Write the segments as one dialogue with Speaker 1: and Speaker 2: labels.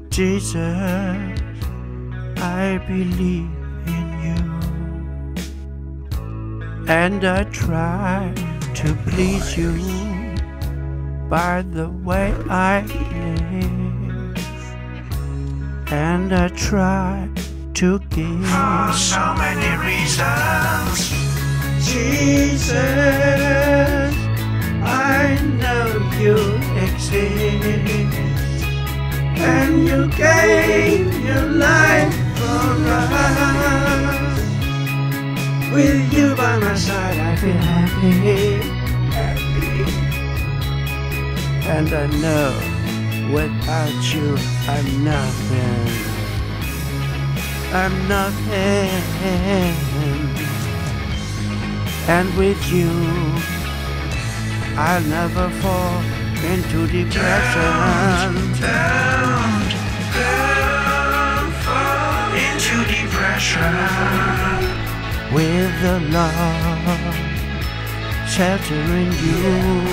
Speaker 1: Jesus, I believe in you, and I try to please you by the way I live, and I try to give
Speaker 2: for so many reasons.
Speaker 1: Jesus, I know you exist, and you gave your life for us. With you by my side I feel happy, and I know without you I'm nothing. I'm nothing. And with you I'll never fall into depression.
Speaker 2: Don't fall into depression.
Speaker 1: With the love sheltering you,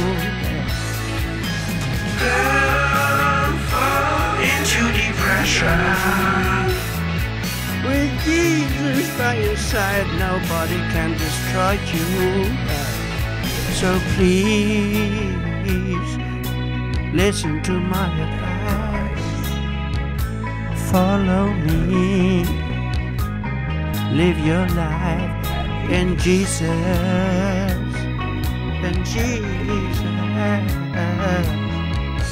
Speaker 2: Don't fall into depression.
Speaker 1: with Jesus by your side, nobody can destroy you. So please listen to my advice. Follow me, live your life in Jesus, in Jesus.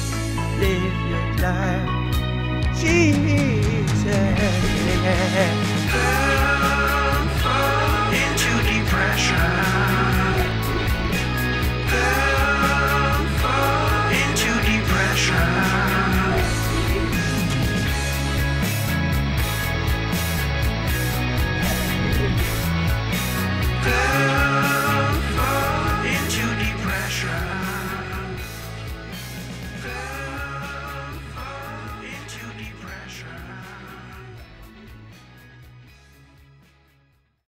Speaker 1: Live your life, Jesus.